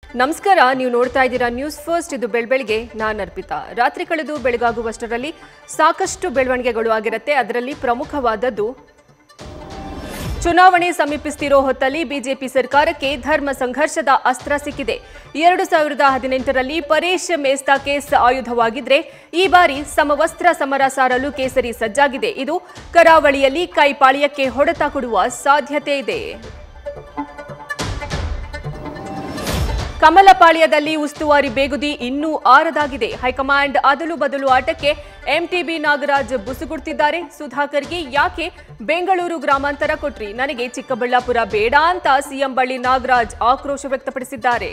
ನಮಸ್ಕಾರ, ನೀವು ನೋಡ್ತಾ ಇದ್ದೀರಾ ನ್ಯೂಸ್ ಫಸ್ಟ್. ಇದು ಬೆಳಬೆಳಗ್ಗೆ ನಾನು ಅರ್ಪಿತಾ. ರಾತ್ರಿ ಕಳೆದು ಬೆಳಗಾಗುವಷ್ಟರಲ್ಲಿ ಸಾಕಷ್ಟು ಬೆಳವಣಿಗೆಗಳು ಆಗಿರುತ್ತೆ. ಅದರಲ್ಲಿ ಪ್ರಮುಖವಾದದ್ದು ಚುನಾವಣೆ ಸಮೀಪಿಸುತ್ತಿರೋ ಹೊತ್ತಲ್ಲಿ ಬಿಜೆಪಿ ಸರ್ಕಾರಕ್ಕೆ ಧರ್ಮ ಸಂಘರ್ಷದ ಅಸ್ತ್ರ ಸಿಕ್ಕಿದೆ. 2018ರಲ್ಲಿ ಪರೇಶ್ ಮೇಸ್ತಾ ಕೇಸ್ ಆಯುಧವಾಗಿದ್ರೆ ಈ ಬಾರಿ ಸಮವಸ್ತ್ರ ಸಮರ ಸಾರಲು ಕೇಸರಿ ಸಜ್ಜಾಗಿದೆ. ಇದು ಕರಾವಳಿಯಲ್ಲಿ ಕೈಪಾಳ್ಯಕ್ಕೆ ಹೊಡೆತ ಕೊಡುವ ಸಾಧ್ಯತೆ ಇದೆ. ಕಮಲಪಾಳ್ಯದಲ್ಲಿ ಉಸ್ತುವಾರಿ ಬೇಗುದಿ ಇನ್ನೂ ಆರದಾಗಿದೆ. ಹೈಕಮಾಂಡ್ ಅದಲು ಬದಲು ಆಟಕ್ಕೆ ಎಂಟಿಬಿ ನಾಗರಾಜ್ ಬುಸುಗುಡ್ತಿದ್ದಾರೆ. ಸುಧಾಕರ್ಗೆ ಯಾಕೆ ಬೆಂಗಳೂರು ಗ್ರಾಮಾಂತರ ಕೊಟ್ರಿ, ನನಗೆ ಚಿಕ್ಕಬಳ್ಳಾಪುರ ಬೇಡ ಅಂತ ಸಿಎಂ ಬಳಿ ನಾಗರಾಜ್ ಆಕ್ರೋಶ ವ್ಯಕ್ತಪಡಿಸಿದ್ದಾರೆ.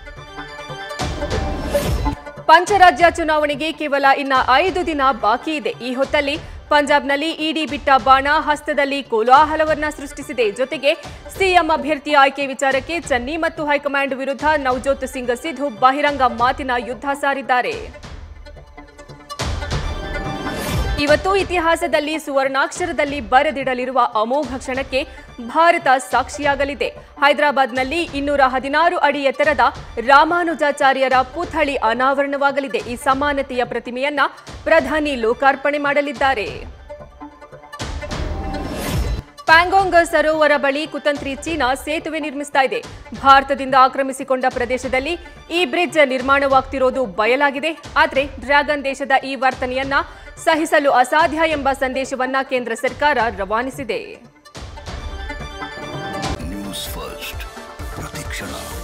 ಪಂಚರಾಜ್ಯ ಚುನಾವಣೆಗೆ ಕೇವಲ ಇನ್ನ 5 ದಿನ ಬಾಕಿ ಇದೆ. ಈ ಹೊತ್ತಲ್ಲಿ ಪಂಜಾಬ್ನಲ್ಲಿ ಇಡಿ ಬಿಟ್ಟ ಬಾಣ ಹಸ್ತದಲ್ಲಿ ಕೋಲಾಹಲವನ್ನ ಸೃಷ್ಟಿಸಿದೆ. ಜೊತೆಗೆ ಸಿಎಂ ಅಭ್ಯರ್ಥಿ ಆಯ್ಕೆ ವಿಚಾರಕ್ಕೆ ಚನ್ನಿ ಮತ್ತು ಹೈಕಮಾಂಡ್ ವಿರುದ್ಧ ನವಜೋತ್ ಸಿಂಗ್ ಸಿಧು ಬಹಿರಂಗ ಮಾತಿನ ಯುದ್ಧ ಸಾರಿದ್ದಾರೆ. ಇವತ್ತು ಇತಿಹಾಸದಲ್ಲಿ ಸುವರ್ಣಾಕ್ಷರದಲ್ಲಿ ಬರೆದಿಡಲಿರುವ ಅಮೋಘ ಕ್ಷಣಕ್ಕೆ ಭಾರತ ಸಾಕ್ಷಿಯಾಗಲಿದೆ. ಹೈದರಾಬಾದ್ನಲ್ಲಿ 216 ಅಡಿ ಎತ್ತರದ ರಾಮಾನುಜಾಚಾರ್ಯರ ಪುತ್ಥಳಿ ಅನಾವರಣವಾಗಲಿದೆ. ಈ ಸಮಾನತೆಯ ಪ್ರತಿಮೆಯನ್ನ ಪ್ರಧಾನಿ ಲೋಕಾರ್ಪಣೆ ಮಾಡಲಿದ್ದಾರೆ. ಪ್ಯಾಂಗೋಂಗ್ ಸರೋವರ ಬಳಿ ಕುತಂತ್ರಿ ಚೀನಾ ಸೇತುವೆ ನಿರ್ಮಿಸ್ತಾ ಇದೆ. ಭಾರತದಿಂದ ಆಕ್ರಮಿಸಿಕೊಂಡ ಪ್ರದೇಶದಲ್ಲಿ ಈ ಬ್ರಿಡ್ಜ್ ನಿರ್ಮಾಣವಾಗ್ತಿರೋದು ಬಯಲಾಗಿದೆ. ಆದರೆ ಡ್ರ್ಯಾಗನ್ ದೇಶದ ಈ ವರ್ತನೆಯನ್ನ ಸಹಿಸಲು ಅಸಾಧ್ಯ ಎಂಬ ಸಂದೇಶವನ್ನ ಕೇಂದ್ರ ಸರ್ಕಾರ ರವಾನಿಸಿದೆ. ನ್ಯೂಸ್ ಫಸ್ಟ್ ಪ್ರತಿಕ್ಷಣ.